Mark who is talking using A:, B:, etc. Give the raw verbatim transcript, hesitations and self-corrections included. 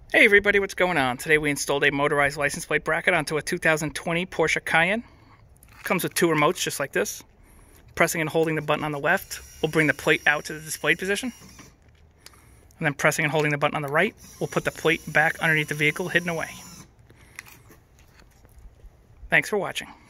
A: Hey everybody, what's going on? Today we installed a motorized license plate bracket onto a two thousand twenty Porsche Cayenne. Comes with two remotes just like this. Pressing and holding the button on the left will bring the plate out to the displayed position. And then pressing and holding the button on the right will put the plate back underneath the vehicle, hidden away. Thanks for watching.